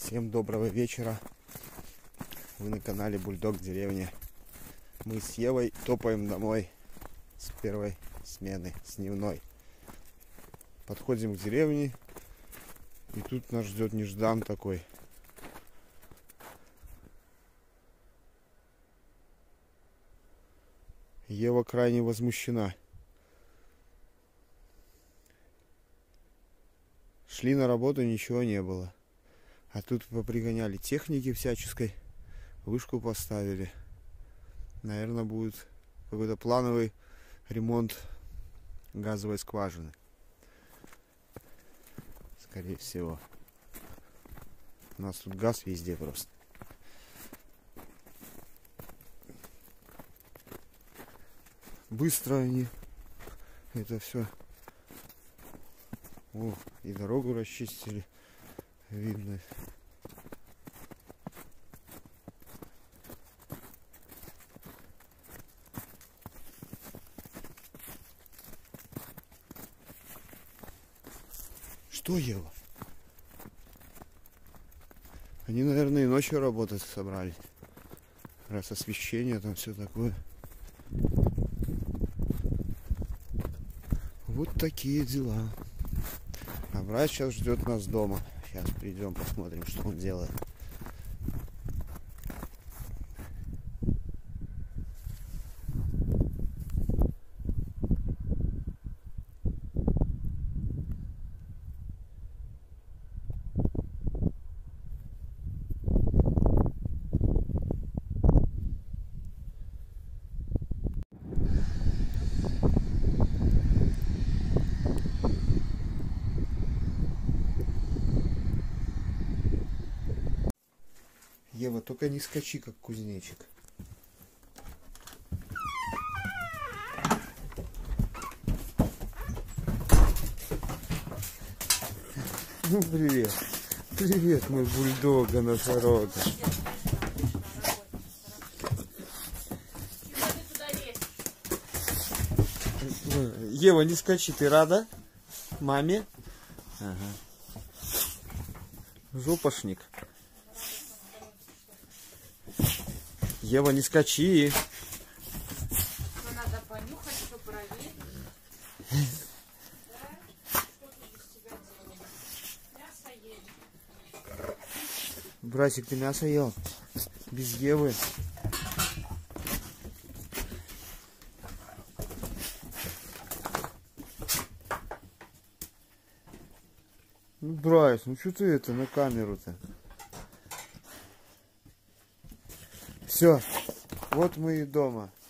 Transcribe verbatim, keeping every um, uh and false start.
Всем доброго вечера. Вы на канале Бульдог Деревня. Мы с Евой топаем домой с первой смены, с дневной. Подходим к деревне, и тут нас ждет неждан такой. Ева крайне возмущена. Шли на работу, ничего не было. А тут попригоняли техники всяческой, вышку поставили. Наверное, будет какой-то плановый ремонт газовой скважины. Скорее всего. У нас тут газ везде просто. Быстро они это все. О, и дорогу расчистили. Видно. Что, Ева? Они, наверное, и ночью работать собрались. Раз освещение, там все такое. Вот такие дела. А брат сейчас ждет нас дома. Сейчас придем, посмотрим, что он делает. Ева, только не скачи, как кузнечик. Ну, привет. Привет, мой бульдога носорога. Ева, не скачи, ты рада? Маме? Ага. Жопошник. Ева, не скачи. Надо понюхать, что проверить. Мясо ели. Братик, ты мясо ел? Без Евы? Ну, Брайс, ну что ты это на камеру-то? Все, вот мы и дома.